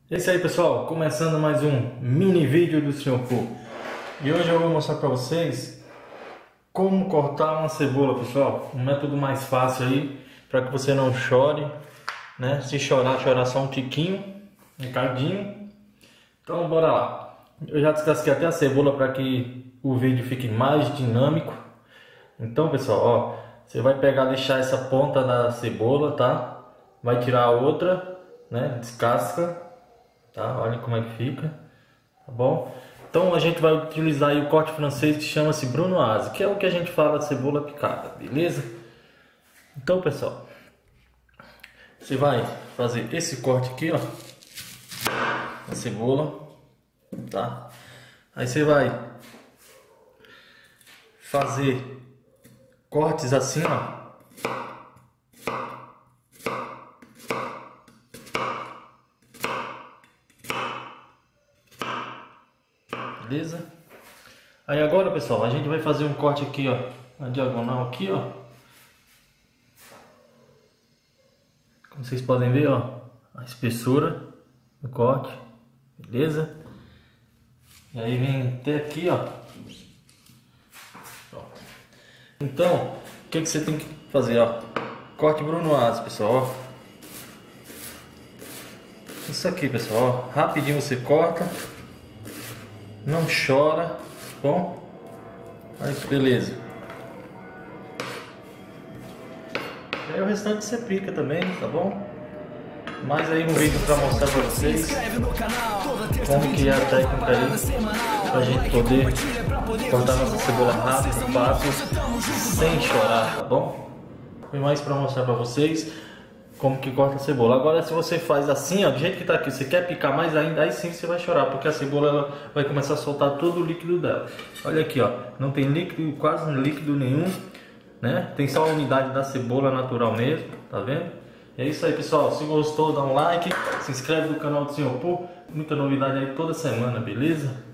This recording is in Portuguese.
É isso aí, pessoal, começando mais um mini vídeo do Sr. Poo. E hoje eu vou mostrar para vocês como cortar uma cebola, pessoal. Um método mais fácil aí, para que você não chore, né? Se chorar, chorar só um tiquinho, um cadinho. Então bora lá. Eu já descasquei até a cebola para que o vídeo fique mais dinâmico. Então, pessoal, ó, você vai pegar, deixar essa ponta da cebola, tá? Vai tirar a outra, né? Descasca, tá? Olha como é que fica, tá bom? Então a gente vai utilizar aí o corte francês que chama-se brunoise, que é o que a gente fala de cebola picada, beleza? Então, pessoal, você vai fazer esse corte aqui, ó, a cebola, tá? Aí você vai fazer cortes assim, ó. Beleza? Aí agora, pessoal, a gente vai fazer um corte aqui, ó, na diagonal aqui, ó. Como vocês podem ver, ó, a espessura do corte, beleza? E aí vem até aqui, ó. Então, o que você tem que fazer, ó? Corte brunoise, pessoal, ó. Isso aqui, pessoal, ó. Rapidinho você corta. Não chora, tá bom? Aí, beleza. E aí o restante você pica também, tá bom? Mais aí um vídeo para mostrar para vocês como que é a técnica aí, pra gente poder cortar nossa cebola rápido, fácil, sem chorar, tá bom? Foi mais para mostrar para vocês como que corta a cebola. Agora se você faz assim, ó, do jeito que tá aqui, você quer picar mais ainda, aí sim você vai chorar, porque a cebola ela vai começar a soltar todo o líquido dela. Olha aqui, ó, não tem líquido, quase líquido nenhum, né? Tem só a umidade da cebola natural mesmo, tá vendo? É isso aí, pessoal. Se gostou, dá um like, se inscreve no canal do Sr. Poo, muita novidade aí toda semana, beleza?